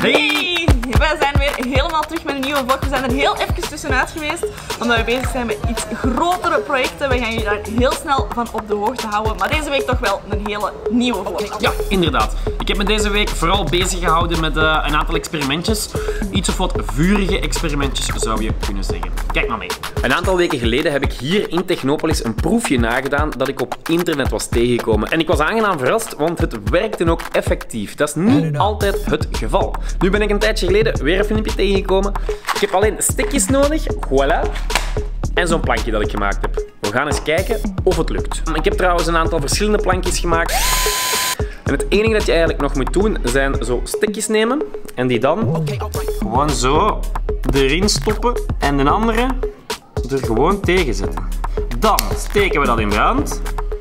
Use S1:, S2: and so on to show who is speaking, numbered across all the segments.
S1: Hey! Wij zijn weer helemaal terug met een nieuwe vlog. We zijn er heel even tussenuit geweest, omdat we bezig zijn met iets grotere projecten. We gaan jullie daar heel snel van op de hoogte houden. Maar deze week toch wel een hele nieuwe vlog.
S2: Ja, inderdaad. Ik heb me deze week vooral bezig gehouden met een aantal experimentjes. Iets of wat vurige experimentjes zou je kunnen zeggen. Kijk maar mee. Een aantal weken geleden heb ik hier in Technopolis een proefje nagedaan dat ik op internet was tegengekomen. En ik was aangenaam verrast, want het werkte ook effectief. Dat is niet altijd het geval. Nu ben ik een tijdje geleden weer een filmpje tegengekomen. Ik heb alleen stikjes nodig. Voilà. En zo'n plankje dat ik gemaakt heb. We gaan eens kijken of het lukt. Ik heb trouwens een aantal verschillende plankjes gemaakt. En het enige dat je eigenlijk nog moet doen, zijn zo stikjes nemen. En die dan gewoon zo erin stoppen. En de andere er gewoon tegen zetten. Dan steken we dat in brand.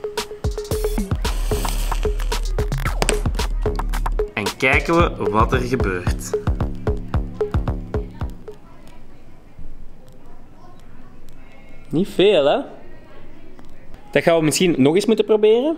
S2: En kijken we wat er gebeurt. Niet veel, hè? Dat gaan we misschien nog eens moeten proberen.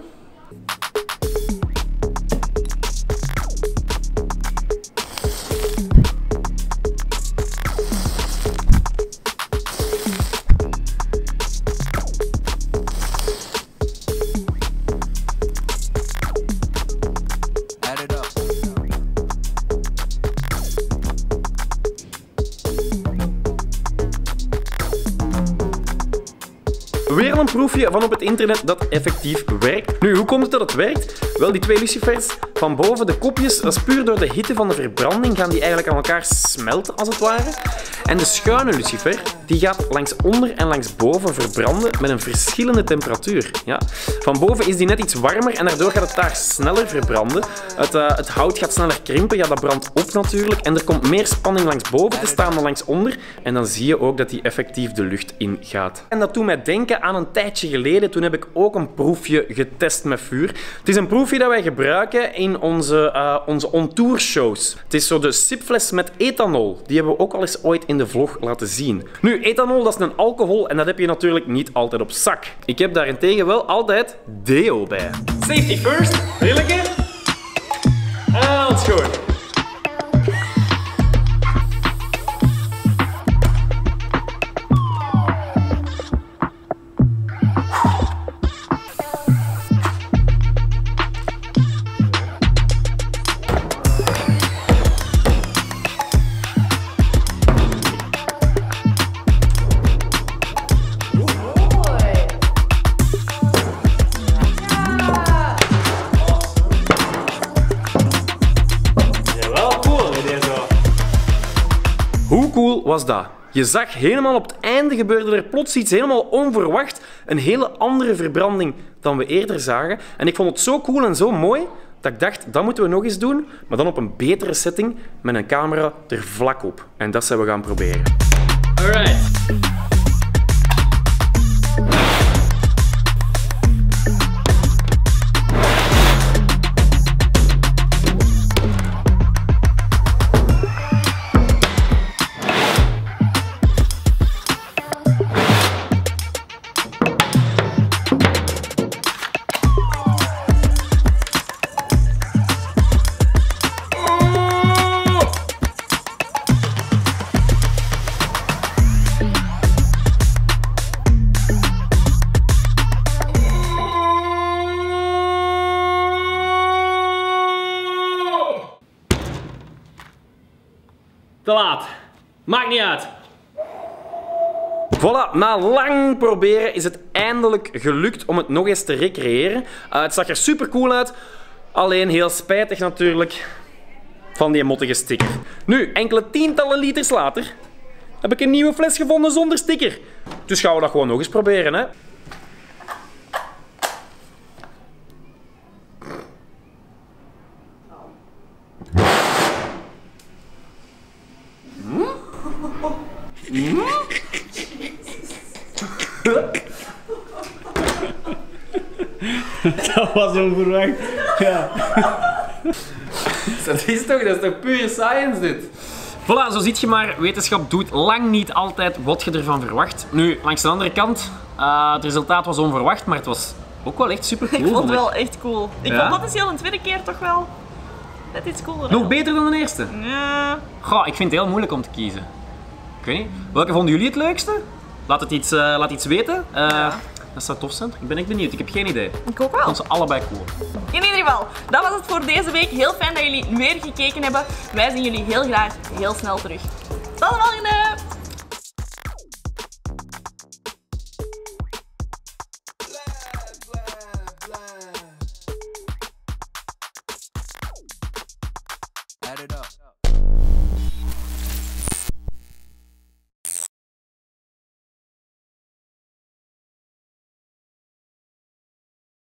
S2: Weer een proefje van op het internet dat effectief werkt. Nu, hoe komt het dat het werkt? Wel, die twee lucifers van boven, de kopjes, dat is puur door de hitte van de verbranding gaan die eigenlijk aan elkaar smelten, als het ware. En de schuine lucifer, die gaat langs onder en langs boven verbranden met een verschillende temperatuur. Ja. Van boven is die net iets warmer en daardoor gaat het daar sneller verbranden. Het hout gaat sneller krimpen, ja, dat brandt op natuurlijk. En er komt meer spanning langs boven te staan dan langs onder. En dan zie je ook dat die effectief de lucht in gaat. En dat doet mij denken aan een tijdje geleden. Toen heb ik ook een proefje getest met vuur. Het is een proefje dat wij gebruiken in onze on-tour shows. Het is zo de sipfles met ethanol. Die hebben we ook al eens ooit in de vlog laten zien. Nu, ethanol, dat is een alcohol en dat heb je natuurlijk niet altijd op zak. Ik heb daarentegen wel altijd deo bij. Safety first. Rilleke. En het is goed. Hoe cool was dat? Je zag helemaal op het einde gebeurde er plots iets helemaal onverwacht. Een hele andere verbranding dan we eerder zagen. En ik vond het zo cool en zo mooi dat ik dacht, dat moeten we nog eens doen. Maar dan op een betere setting met een camera er vlak op. En dat zijn we gaan proberen. Alright. Te laat. Maakt niet uit. Voilà, na lang proberen is het eindelijk gelukt om het nog eens te recreëren. Het zag er super cool uit. Alleen heel spijtig natuurlijk van die mottige sticker. Nu, enkele tientallen liters later heb ik een nieuwe fles gevonden zonder sticker. Dus gaan we dat gewoon nog eens proberen, hè.
S3: Dat was onverwacht. Ja.
S2: Dat is toch pure science dit? Voilà, zo ziet je maar, wetenschap doet lang niet altijd wat je ervan verwacht. Nu, langs de andere kant, het resultaat was onverwacht, maar het was ook wel echt super cool.
S1: Ik vond het wel echt cool. Ik vond potentieel een tweede keer toch wel net iets cooler.
S2: Nog beter dan de eerste?
S1: Ja.
S2: Goh, ik vind het heel moeilijk om te kiezen. Ik weet niet. Welke vonden jullie het leukste? Laat iets weten. Dat zou tof zijn. Ik ben echt benieuwd. Ik heb geen idee.
S1: Ik ook wel.
S2: Ik vond ze allebei cool.
S1: In ieder geval, dat was het voor deze week. Heel fijn dat jullie weer gekeken hebben. Wij zien jullie heel graag heel snel terug. Tot de volgende!
S4: Add it up.